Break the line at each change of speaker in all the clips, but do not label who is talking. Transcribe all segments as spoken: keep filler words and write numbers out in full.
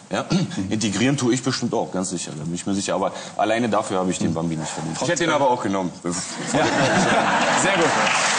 Ja? Integrieren tue ich bestimmt auch, ganz sicher, da bin ich mir sicher. Aber alleine dafür habe ich den Bambi nicht verdient. Ich hätte ihn aber auch genommen. Ja.
Sehr gut.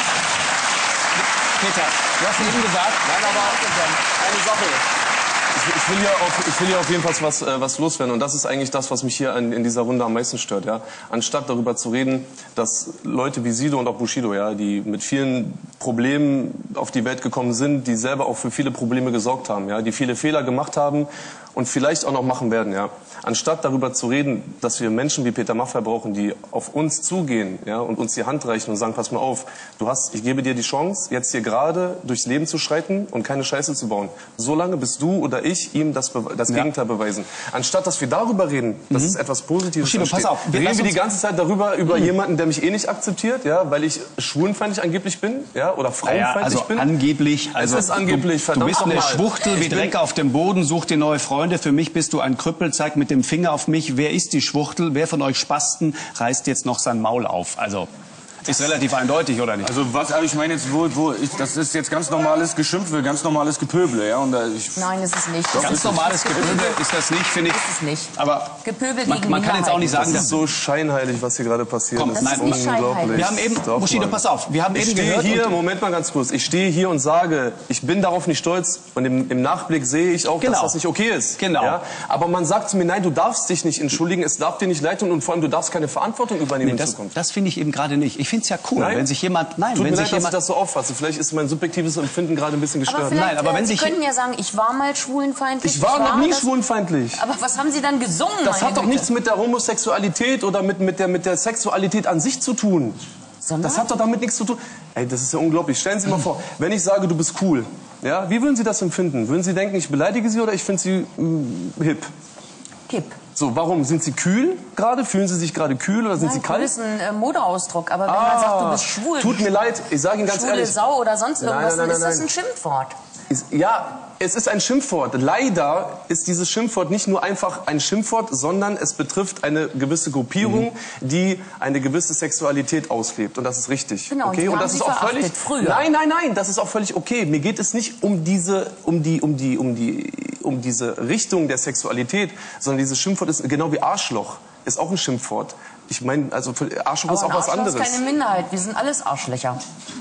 Peter, du hast eben gesagt,
nein, aber eine Sache.
Ich, ich, will hier auf, ich will hier auf jeden Fall was, äh, was loswerden. Und das ist eigentlich das, was mich hier in, in dieser Runde am meisten stört. Ja? Anstatt darüber zu reden, dass Leute wie Sido und auch Bushido, ja, die mit vielen Problemen auf die Welt gekommen sind, die selber auch für viele Probleme gesorgt haben, ja? Die viele Fehler gemacht haben und vielleicht auch noch machen werden. Ja? Anstatt darüber zu reden, dass wir Menschen wie Peter Maffay brauchen, die auf uns zugehen, ja, und uns die Hand reichen und sagen, pass mal auf, du hast, ich gebe dir die Chance, jetzt hier gerade durchs Leben zu schreiten und keine Scheiße zu bauen. Solange bis du oder ich ihm das, das ja. Gegenteil beweisen. Anstatt, dass wir darüber reden, dass mhm. es etwas Positives
Bushido, pass auf,
wir reden wir die ganze Zeit darüber, über mhm. jemanden, der mich eh nicht akzeptiert, ja, weil ich schwulenfeindlich angeblich bin, ja, oder frauenfeindlich
naja, also
bin.
angeblich, also
es ist angeblich,
du, du bist eine
mal.
Schwuchtel wie Dreck auf dem Boden, such dir neue Freunde. Für mich bist du ein Krüppel, zeig mit dem Finger auf mich. Wer ist die Schwuchtel? Wer von euch Spasten reißt jetzt noch sein Maul auf? Also ist relativ eindeutig, oder nicht?
Also was, aber ich meine jetzt, wo, wo ich, das ist jetzt ganz normales Geschimpfe, ganz normales Gepöbel, ja? Und da ich,
Nein, ist es nicht.
Doch, ganz normales Gepöbel ist das nicht, finde ich.
Ist es nicht.
Aber
Gepöbel
man, man kann jetzt auch nicht sagen,
das ist so scheinheilig, was hier gerade passiert.
Komm,
das
nein,
ist nicht unglaublich. Wir haben eben, Doch,
Bushido, pass auf, wir haben
ich
eben
stehe
gehört...
hier, Moment mal ganz kurz, ich stehe hier und sage, ich bin darauf nicht stolz und im, im Nachblick sehe ich auch,
genau.
dass das nicht okay ist.
Genau.
Ja? Aber man sagt zu mir, nein, du darfst dich nicht entschuldigen, es darf dir nicht leid tun und vor allem, du darfst keine Verantwortung übernehmen
nee, das,
in Zukunft.
Das finde ich eben gerade nicht. Ich finde es ja cool,
nein?
wenn sich jemand... Nein,
Tut
wenn
mir
sich
leid, dass
jemand,
ich das so auffasse. Vielleicht ist mein subjektives Empfinden gerade ein bisschen gestört.
Aber
nein, aber wenn
Sie
sich...
könnten ja sagen, ich war mal schwulenfeindlich.
Ich war noch nie
das,
schwulenfeindlich.
Aber was haben Sie dann gesungen?
Das hat doch
Güte?
nichts mit der Homosexualität oder mit, mit, der, mit der Sexualität an sich zu tun.
Sondern?
Das hat doch damit nichts zu tun. Ey, das ist ja unglaublich. Stellen Sie mal vor, wenn ich sage, du bist cool, ja, wie würden Sie das empfinden? Würden Sie denken, ich beleidige Sie oder ich finde Sie mh, hip?
Kipp.
So, warum? Sind Sie kühl gerade? Fühlen Sie sich gerade kühl oder sind
Nein,
Sie kalt?
Das ist ein äh, Modeausdruck, aber wenn
ah,
man sagt, du bist schwul...
Tut mir leid, ich sage Ihnen ganz
schwule
ehrlich...
Sau oder sonst irgendwas,
nein, nein, nein,
dann ist das
nein.
ein Schimpfwort.
Ist, ja, es ist ein Schimpfwort. Leider ist dieses Schimpfwort nicht nur einfach ein Schimpfwort, sondern es betrifft eine gewisse Gruppierung, mhm. die eine gewisse Sexualität auslebt. Und das ist richtig.
Genau,
okay?
und,
und das
Sie
ist auch völlig.
Früher.
Nein, nein, nein, das ist auch völlig okay. Mir geht es nicht um diese, um die, um die, um die, um diese Richtung der Sexualität, sondern dieses Schimpfwort ist genau wie Arschloch. Ist auch ein Schimpfwort. Ich meine, also Arschloch
Aber
ist auch
ein
was
Arschloch
anderes.
ist keine Minderheit. Wir sind alles Arschlöcher.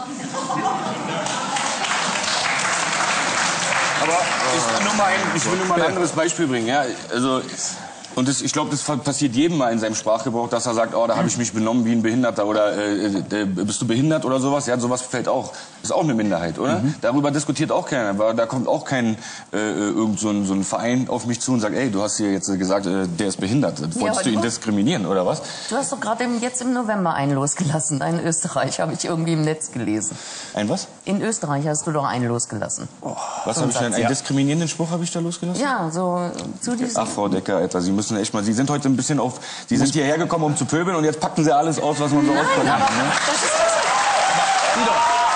Aber ich, nur mal ein, ich will nur mal ein anderes Beispiel bringen. Ja? Also, und das, ich glaube, das passiert jedem mal in seinem Sprachgebrauch, dass er sagt, oh, da habe ich mich benommen wie ein Behinderter oder äh, äh, bist du behindert oder sowas. Ja, sowas fällt auch. Das ist auch eine Minderheit, oder? Mhm. Darüber diskutiert auch keiner. Aber da kommt auch kein äh, irgend so ein, so ein Verein auf mich zu und sagt, ey, du hast hier jetzt gesagt, äh, der ist behindert. Wolltest ja, du ihn diskriminieren oder was?
Du hast doch gerade jetzt im November einen losgelassen. Einen Österreich, habe ich irgendwie im Netz gelesen.
Ein was?
In Österreich hast du doch einen losgelassen.
Oh, was habe ich denn? Einen ja. diskriminierenden Spruch habe ich da losgelassen?
Ja, so zu diesem...
Ach, Frau Decker, Alter, Sie müssen echt mal... Sie sind heute ein bisschen auf... Sie sind hierher gekommen, um zu pöbeln und jetzt packen Sie alles aus, was man so auspacken kann. Ne?
Das ist das...
Sido.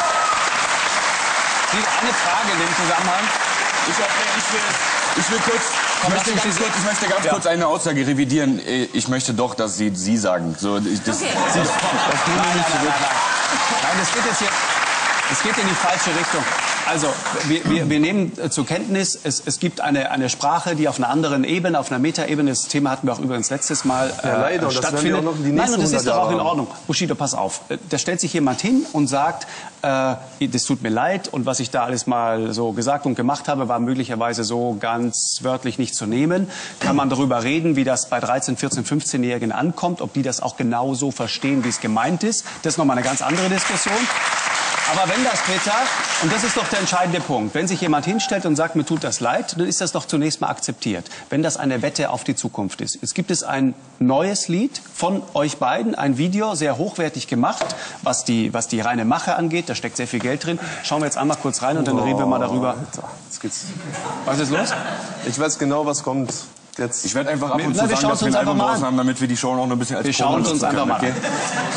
Sido, eine Frage in dem Zusammenhang.
Ich, ich, will, ich will kurz... Ich möchte ganz kurz, ich möchte ganz ja. kurz eine Aussage revidieren. Ich möchte doch, dass Sie Sie sagen. So, ich, das,
okay.
Sie, das, das
nein, nein, nein, nein, nein. Nein, das geht jetzt hier... Es geht in die falsche Richtung. Also, wir, wir, wir nehmen zur Kenntnis, es, es gibt eine, eine Sprache, die auf einer anderen Ebene, auf einer Metaebene, das Thema hatten wir auch übrigens letztes Mal äh,
ja, leider,
stattfindet.
Das die
Nein, und das ist doch auch in Ordnung. Bushido, pass auf. Da stellt sich jemand hin und sagt, äh, das tut mir leid und was ich da alles mal so gesagt und gemacht habe, war möglicherweise so ganz wörtlich nicht zu nehmen. Kann man darüber reden, wie das bei dreizehn-, vierzehn-, fünfzehnjährigen ankommt, ob die das auch genau so verstehen, wie es gemeint ist. Das ist nochmal eine ganz andere Diskussion. Aber wenn das, Peter, und das ist doch der entscheidende Punkt, wenn sich jemand hinstellt und sagt, mir tut das leid, dann ist das doch zunächst mal akzeptiert. Wenn das eine Wette auf die Zukunft ist. Jetzt gibt es ein neues Lied von euch beiden, ein Video, sehr hochwertig gemacht, was die, was die reine Mache angeht. Da steckt sehr viel Geld drin. Schauen wir jetzt einmal kurz rein und dann reden wir mal darüber.
Jetzt geht's.
Was ist los?
Ich weiß genau, was kommt. Jetzt.
Ich werde einfach ab und
Na,
zu
wir
sagen, dass wir ein Album draußen haben, damit wir die Show noch ein bisschen als
Wir schauen uns einfach mal an. Okay?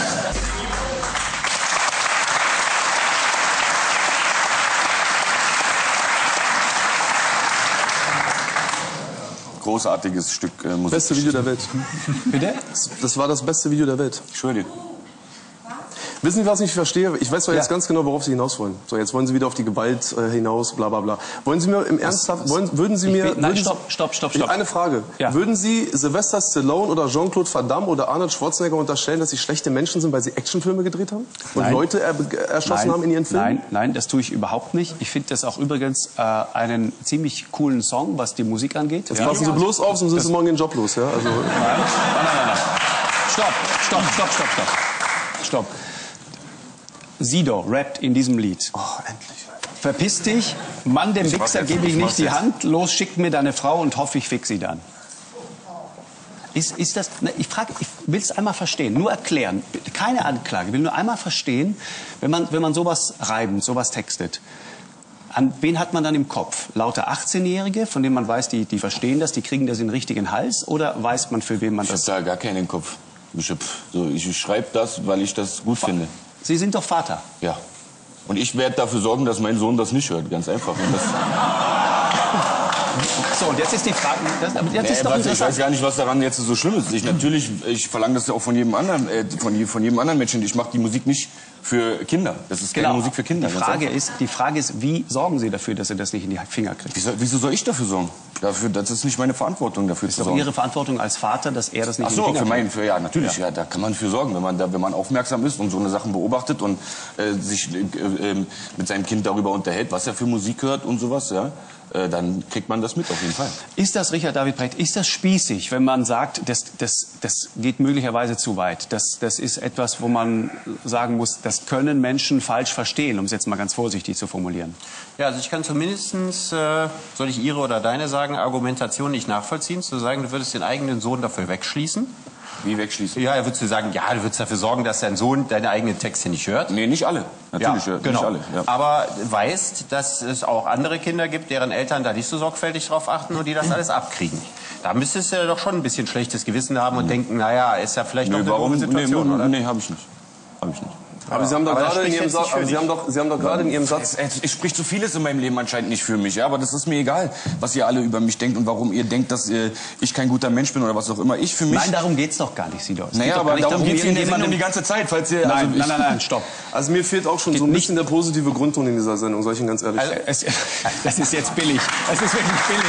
Großartiges Stück äh, Musik.
Beste Video der Welt.
Bitte?
Das war das beste Video der Welt.
Ich schwöre dir.
Wissen Sie, was ich verstehe? Ich weiß zwar
Ja.
jetzt ganz genau, worauf Sie hinaus wollen. So, jetzt wollen Sie wieder auf die Gewalt äh, hinaus, bla bla bla. Wollen Sie mir im Ernsthaft, wollen, würden Sie
Ich
mir...
will- nein,
würden
stopp,
Sie,
stopp, stopp, stopp.
Eine Frage.
Ja.
Würden Sie Sylvester Stallone oder Jean-Claude Van Damme oder Arnold Schwarzenegger unterstellen, dass sie schlechte Menschen sind, weil sie Actionfilme gedreht haben? Und
Nein.
Leute er, erschossen
Nein,
haben in ihren Filmen?
Nein, nein, das tue ich überhaupt nicht. Ich finde das auch übrigens äh, einen ziemlich coolen Song, was die Musik angeht.
Jetzt passen Sie bloß auf, sonst sind Sie morgen den Job los. Ja? Also,
Nein, nein, nein, nein. Stopp, stopp, stopp, stopp, stopp. Stopp. Sido rappt in diesem Lied.
oh, endlich.
Verpiss dich, Mann, dem Wichser
jetzt,
gebe ich
ich mach's
nicht die
jetzt.
Hand. Los, schick mir deine Frau und hoffe, ich fix sie dann. Ist, ist das, ne, ich frage, ich will es einmal verstehen, nur erklären, keine Anklage, ich will nur einmal verstehen, wenn man, wenn man sowas reibt, sowas textet. An wen hat man dann im Kopf? Lauter achtzehnjährige, von denen man weiß, die, die verstehen das, die kriegen das in den richtigen Hals? Oder weiß man, für wen man
Ich habe
das...
da gar keinen im Kopf. Ich, hab, so, ich schreibe das, weil ich das gut finde.
Sie sind doch Vater.
Ja. Und ich werde dafür sorgen, dass mein Sohn das nicht hört. Ganz einfach. Und das,
So, und jetzt ist die Frage... Das, aber jetzt
nee,
ist doch
warte, ich
interessant.
weiß gar nicht, was daran jetzt so schlimm ist. Ich, natürlich, ich verlange das ja auch von jedem anderen, äh, von, je- von jedem anderen Menschen. Ich mache die Musik nicht für Kinder. Das ist keine Musik für Kinder.
Die
ganz
Frage,
einfach.
ist, die Frage ist, wie sorgen Sie dafür, dass er das nicht in die Finger kriegt?
Wieso, wieso soll ich dafür sorgen? Dafür, das ist nicht meine Verantwortung, dafür
Das
zu
ist doch
sorgen.
Ihre Verantwortung als Vater, dass er das nicht
Ach
in
so,
die Finger
für
kriegt.
meinen, für, ja, natürlich, ja. da kann man für sorgen, wenn man da, wenn man aufmerksam ist und so eine Sachen beobachtet und äh, sich äh, äh, mit seinem Kind darüber unterhält, was er für Musik hört und sowas, ja, äh, dann kriegt man das mit auf jeden Fall.
Ist das, Richard David Brecht, ist das spießig, wenn man sagt, das, das, das geht möglicherweise zu weit? Das, das ist etwas, wo man sagen muss, das können Menschen falsch verstehen, um es jetzt mal ganz vorsichtig zu formulieren.
Ja, also ich kann zumindestens, äh, soll ich Ihre oder deine sagen, Argumentation nicht nachvollziehen, zu sagen, du würdest den eigenen Sohn dafür wegschließen.
Wie wegschließen?
Ja, er würdest du sagen, ja, du würdest dafür sorgen, dass dein Sohn deine eigenen Texte nicht hört.
Nee, nicht alle. Natürlich, ja,
genau.
nicht alle. Ja.
Aber weißt, dass es auch andere Kinder gibt, deren Eltern da nicht so sorgfältig drauf achten und die das alles abkriegen. Da müsstest du ja doch schon ein bisschen schlechtes Gewissen haben und denken, naja, ist ja vielleicht
Nee,
doch eine
warum?
gute Situation,
nee,
oder?
Nee, habe ich nicht. Habe ich nicht.
Aber Sie haben doch
Aber das
gerade in
spricht
Ihrem
jetzt nicht
Satz, aber
für
Sie haben doch, Sie haben doch gerade in Ihrem Satz,
Es, es, es spricht so vieles in meinem Leben anscheinend nicht für mich, ja, aber das ist mir egal, was ihr alle über mich denkt und warum ihr denkt, dass äh, ich kein guter Mensch bin oder was auch immer. Ich für mich...
Nein, darum geht's doch gar nicht, Sido. Es geht
naja,
doch gar
aber
nicht
darum geht es in der
irgendjemandem-
Sendung die ganze Zeit, falls ihr...
Nein,
also ich,
nein, nein, nein, stopp.
also mir fehlt auch schon so ein bisschen der positive Grundton in dieser Sendung, sag ich Ihnen ganz ehrlich.
Also, es, das ist jetzt billig. Das ist wirklich billig.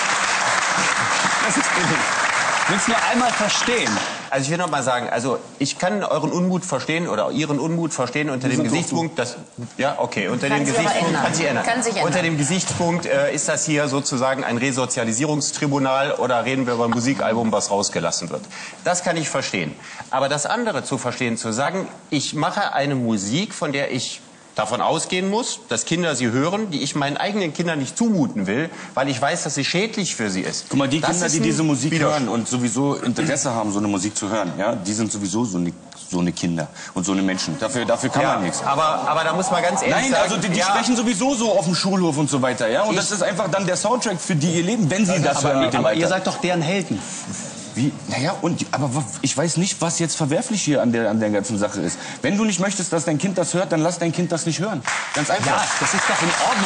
Das ist billig. Ich will es nur einmal verstehen.
Also ich will noch mal sagen, also ich kann euren Unmut verstehen oder Ihren Unmut verstehen unter dem
sind doch
Gesichtspunkt, dass ja okay unter
Kann
dem
sich aber
Gesichtspunkt
ändern.
kann sich ändern.
Kann sich ändern.
Unter dem Gesichtspunkt äh, ist das hier sozusagen ein Resozialisierungstribunal oder reden wir über ein Musikalbum, was rausgelassen wird. Das kann ich verstehen. Aber das andere zu verstehen, zu sagen, ich mache eine Musik, von der ich davon ausgehen muss, dass Kinder sie hören, die ich meinen eigenen Kindern nicht zumuten will, weil ich weiß, dass sie schädlich für sie ist.
Guck mal, die
Das
Kinder,
ist
die
ein
diese Musik
Widerspruch.
hören und sowieso Interesse haben, so eine Musik zu hören, ja, die sind sowieso so eine, so eine Kinder und so eine Menschen. Dafür, dafür kann
Ja,
man nichts.
aber, aber da muss man ganz ehrlich
Nein,
sagen,
also die, die
ja,
sprechen sowieso so auf dem Schulhof und so weiter, ja. Und das ist einfach dann der Soundtrack für die ihr Leben, wenn sie das hören
Aber,
mit dem
aber ihr
Alter.
seid doch deren Helden.
Wie? Naja, und aber wa- ich weiß nicht, was jetzt verwerflich hier an der an der ganzen Sache ist. Wenn du nicht möchtest, dass dein Kind das hört, dann lass dein Kind das nicht hören. Ganz einfach.
Ja, das ist doch in Ordnung.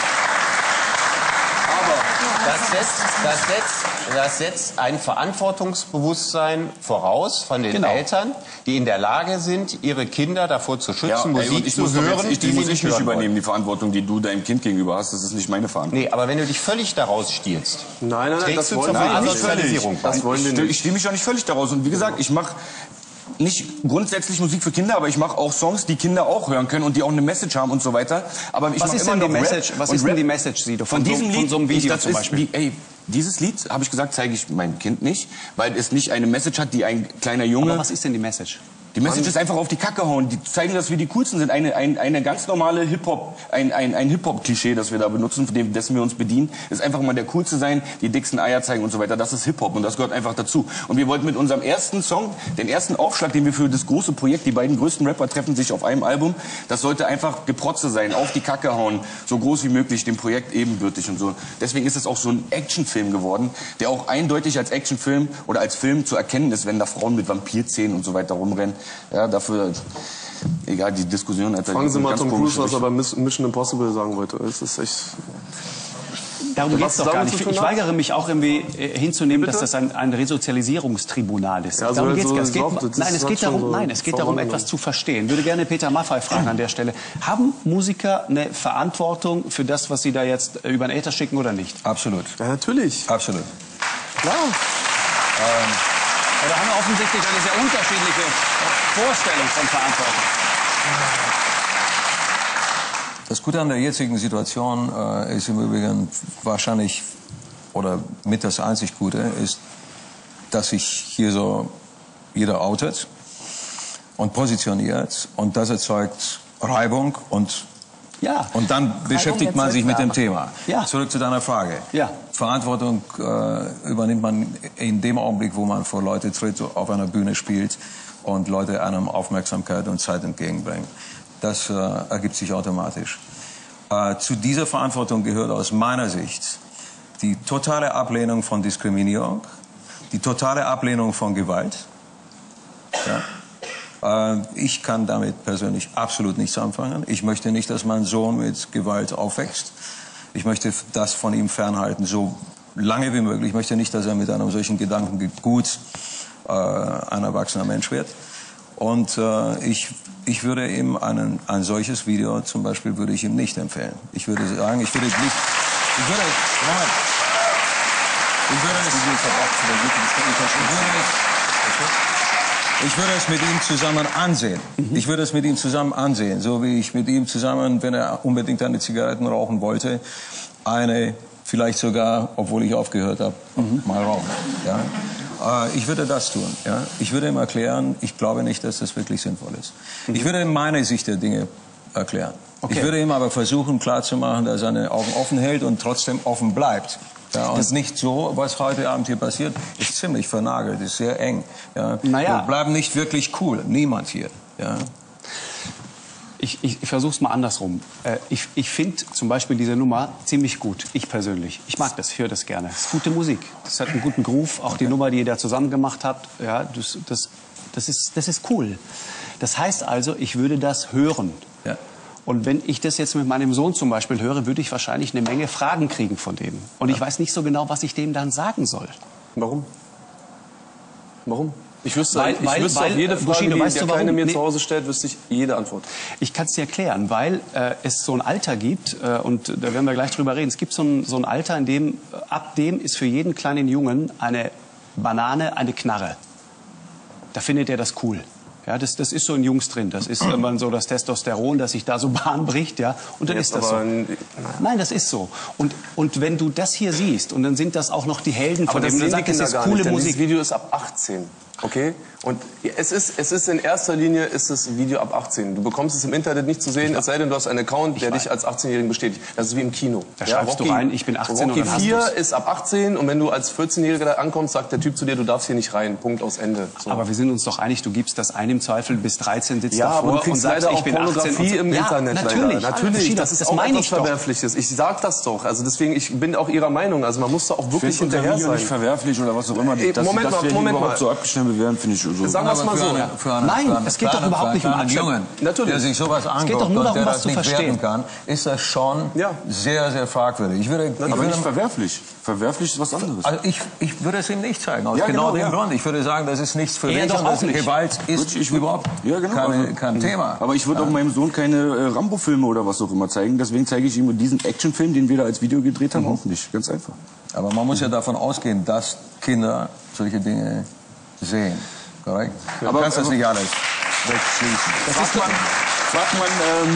Das setzt, das, setzt, das setzt ein Verantwortungsbewusstsein voraus von den
Genau.
Eltern, die in der Lage sind, ihre Kinder davor zu schützen,
Ja, ey,
Musik
und ich
zu
muss doch
hören,
jetzt, ich, die
die
muss
sie
ich
nicht
nicht
hören
übernehmen,
wollen.
die Verantwortung, die du deinem Kind gegenüber hast. Das ist nicht meine Verantwortung.
Nee, aber wenn du dich völlig daraus stiehlst,
Nein, nein, nein,
trägst
das
du
wollen
zur
wir nicht.
Asozialisierung bei.
Das wollen wir
Ich, ich
nicht.
stehe mich auch nicht völlig daraus. Und wie gesagt, ich mache nicht grundsätzlich Musik für Kinder, aber ich mache auch Songs, die Kinder auch hören können und die auch eine Message haben und so weiter. Aber ich
Was
mach
ist
immer
denn die
noch Rap
Message? Was
und
ist denn
Rap-
die Message, Sido,
von,
von so-
diesem
von
Lied?
so einem Video
ich, das
zum
ist
Beispiel?
Wie, ey, dieses Lied, habe ich gesagt, zeige ich meinem Kind nicht, weil es nicht eine Message hat, die ein kleiner Junge...
Aber was ist denn die Message?
Die Message ist einfach auf die Kacke hauen. Die zeigen, dass wir die coolsten sind. Eine, ein, eine ganz normale Hip-Hop, ein, ein, ein Hip-Hop-Klischee, das wir da benutzen, von dem, dessen wir uns bedienen, ist einfach mal der Coolste sein, die dicksten Eier zeigen und so weiter. Das ist Hip-Hop und das gehört einfach dazu. Und wir wollten mit unserem ersten Song, den ersten Aufschlag, den wir für das große Projekt, die beiden größten Rapper treffen sich auf einem Album, das sollte einfach Geprotze sein, auf die Kacke hauen, so groß wie möglich, dem Projekt ebenbürtig und so. Deswegen ist es auch so ein Actionfilm geworden, der auch eindeutig als Actionfilm oder als Film zu erkennen ist, wenn da Frauen mit Vampirzähnen und so weiter rumrennen. Ja, dafür, egal, die Diskussion. Alter,
Fragen
die
Sie
sind
mal
ganz
Tom
komisch.
Cruise, was er bei Miss- Mission Impossible sagen wollte. Es ist echt...
Darum geht es doch gar nicht. Ich, ich weigere mich auch irgendwie äh, hinzunehmen,
Bitte?
dass das ein, ein Resozialisierungstribunal ist.
Ja, also
darum
so
geht's gar nicht. Es
so
geht, nein, es geht darum,
so
nein, es geht darum, etwas zu verstehen. Ich würde gerne Peter Maffay fragen an der Stelle. Haben Musiker eine Verantwortung für das, was sie da jetzt über den Äther schicken oder nicht?
Absolut.
Ja, natürlich.
Absolut.
Klar.
Ähm, Oder haben wir offensichtlich eine sehr unterschiedliche Vorstellung von Verantwortung?
Das Gute an der jetzigen Situation äh, ist im Übrigen wahrscheinlich, oder mit das einzig Gute, ist, dass sich hier so jeder outet und positioniert und das erzeugt Reibung und,
Ja.
und dann beschäftigt man sich mit dem Thema.
Ja.
Zurück zu deiner Frage.
Ja.
Verantwortung äh, übernimmt man in dem Augenblick, wo man vor Leute tritt, so auf einer Bühne spielt und Leute einem Aufmerksamkeit und Zeit entgegenbringen. Das äh, ergibt sich automatisch. Äh, zu dieser Verantwortung gehört aus meiner Sicht die totale Ablehnung von Diskriminierung, die totale Ablehnung von Gewalt. Ja. Äh, ich kann damit persönlich absolut nichts anfangen. Ich möchte nicht, dass mein Sohn mit Gewalt aufwächst. Ich möchte das von ihm fernhalten, so lange wie möglich. Ich möchte nicht, dass er mit einem solchen Gedankengut äh, ein erwachsener Mensch wird. Und äh, ich, ich würde ihm einen, ein solches Video zum Beispiel würde ich ihm nicht empfehlen. Ich würde sagen, ich würde nicht, ich würde, Moment, ich würde es, ich würde es mit ihm zusammen ansehen. Ich würde es mit ihm zusammen ansehen, so wie ich mit ihm zusammen, wenn er unbedingt eine Zigaretten rauchen wollte, eine vielleicht sogar, obwohl ich aufgehört habe, mhm. mal rauchen. Ja? Ich würde das tun. Ja? Ich würde ihm erklären, ich glaube nicht, dass das wirklich sinnvoll ist. Mhm. Ich würde ihm meine Sicht der Dinge erklären. Okay. Ich würde ihm aber versuchen klarzumachen, dass er seine Augen offen hält und trotzdem offen bleibt. Ja, und das nicht so, was heute Abend hier passiert, ist ziemlich vernagelt, ist sehr eng. Ja?
Naja.
Wir bleiben nicht wirklich cool, niemand hier. Ja?
Ich, ich, ich versuche es mal andersrum. Äh, ich ich finde zum Beispiel diese Nummer ziemlich gut, ich persönlich. Ich mag das, ich höre das gerne. Das ist gute Musik. Das hat einen guten Groove. Auch die Nummer, die ihr da zusammen gemacht habt, ja, das, das, das, ist, das ist cool. Das heißt also, ich würde das hören.
Ja.
Und wenn ich das jetzt mit meinem Sohn zum Beispiel höre, würde ich wahrscheinlich eine Menge Fragen kriegen von dem. Und ich weiß nicht so genau, was ich dem dann sagen soll.
Warum? Warum? Ich wüsste,
Weil-
ich
weil-
wüsste
weil,
auf jede
äh,
Frage,
Bushido,
die
weißt
der
du, warum?
Kleine mir
Nee.
zu Hause stellt, wüsste ich jede Antwort.
Ich kann es dir erklären, weil äh, es so ein Alter gibt, äh, und da werden wir gleich drüber reden, es gibt so ein, so ein Alter, in dem, äh, ab dem ist für jeden kleinen Jungen eine Banane eine Knarre. Da findet er das cool. Ja, das, das ist so in Jungs drin. Das ist irgendwann so das Testosteron, das sich da so Bahn bricht, ja. Und dann
Jetzt
ist das so.
aber ein-
Nein, das ist so. Und, und wenn du das hier siehst, und dann sind das auch noch die Helden
Aber
von
das
dem,
sehen
dann
die
sagt, das
Kinder
ist
gar
coole
nicht, denn
Musik.
dieses Video ist ab achtzehn. Okay? Und es ist, es ist in erster Linie ist das Video ab achtzehn. Du bekommst es im Internet nicht zu sehen, es sei denn, du hast einen Account, der dich als achtzehnjährigen bestätigt. Das ist wie im Kino.
Da schreibst du rein, ich bin achtzehn,
Rocky
und dann hast
vier
du's.
ist ab achtzehn und wenn du als vierzehnjähriger da ankommst, sagt der Typ zu dir, du darfst hier nicht rein. Punkt, aus Ende. So.
Aber wir sind uns doch einig, du gibst das ein im Zweifel bis dreizehn, sitzt
Ja,
davor
aber du
und
kriegst
sagst,
leider
ich
auch
bin achtzehn.
Pornografie
und so.
im
Ja,
Internet.
natürlich,
leider. Natürlich, das ist auch
meine
etwas
ich doch.
Verwerfliches. Ich sag das doch. Also deswegen, ich bin auch Ihrer Meinung. Also man muss da auch wirklich
Ich finde
hinterher
Video
sein.
nicht verwerflich oder was auch immer.
Ey,
dass
Moment
dass
mal,
wir
Moment
überhaupt
mal.
so abgeschnitten werden, finde ich so.
Sagen wir es mal
für
so.
eine,
Ja.
für eine,
Nein,
für eine,
es geht doch
für eine,
überhaupt nicht um
für einen
Abschleppen.
Jungen,
Natürlich.
der sich sowas
geht
anguckt
doch nur
und
darum,
der
was
das
zu
nicht
verstehen.
werten kann, ist das schon
Ja.
sehr, sehr fragwürdig. Ich würde, ich
Aber
würde,
nicht verwerflich. Verwerflich ist was anderes.
also ich, ich würde es ihm nicht zeigen, aus
Ja,
genau,
genau,
dem
ja.
Grund. Ich würde sagen, das ist nichts für
Er
dich
doch
und
auch
das
nicht.
Gewalt ist
Ich würd-
überhaupt
ja, genau.
keine,
Also,
kein Thema.
Aber ich würde auch meinem Sohn keine äh, Rambo-Filme oder was auch immer zeigen. Deswegen zeige ich ihm diesen Actionfilm, den wir da als Video gedreht haben, auch nicht. Ganz einfach.
Aber man muss ja davon ausgehen, dass Kinder solche Dinge sehen. Korrekt? Du
Aber-
kannst das
aber-
nicht alles wegschließen.
Fragt man, fragt man, ähm,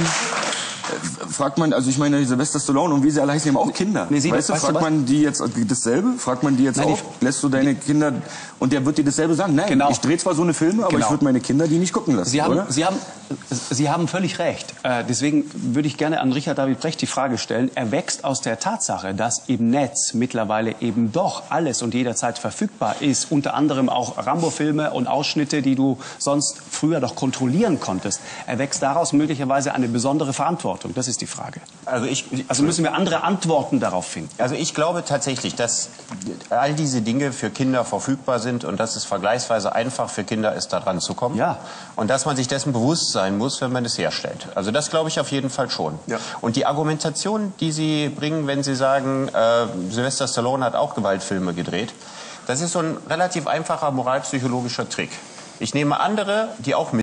äh, fragt man, also ich meine, Sylvester Stallone und wie sie alle heißen, die haben auch Kinder.
Nee, sie-
weißt du,
weißt du
fragt
was?
man die jetzt dasselbe? Fragt man die jetzt
Nein, die-
auch? Lässt du deine Kinder, und der wird dir dasselbe sagen? Nein,
Genau.
ich drehe zwar so eine Filme, aber
Genau.
ich würde meine Kinder die nicht gucken lassen,
Sie haben,
oder?
Sie haben, Sie haben völlig recht. Äh, deswegen würde ich gerne an Richard David Brecht die Frage stellen. Er wächst aus der Tatsache, dass im Netz mittlerweile eben doch alles und jederzeit verfügbar ist. Unter anderem auch Rambo-Filme und Ausschnitte, die du sonst früher doch kontrollieren konntest. Er wächst daraus möglicherweise eine besondere Verantwortung. Das ist die die Frage.
Also, ich,
also müssen wir andere Antworten darauf finden.
Also ich glaube tatsächlich, dass all diese Dinge für Kinder verfügbar sind und dass es vergleichsweise einfach für Kinder ist, da dran zu kommen.
Ja.
Und dass man sich dessen bewusst sein muss, wenn man es herstellt. Also das glaube ich auf jeden Fall schon.
Ja.
Und die Argumentation, die Sie bringen, wenn Sie sagen, äh, Sylvester Stallone hat auch Gewaltfilme gedreht, das ist so ein relativ einfacher moralpsychologischer Trick. Ich nehme andere, die auch mit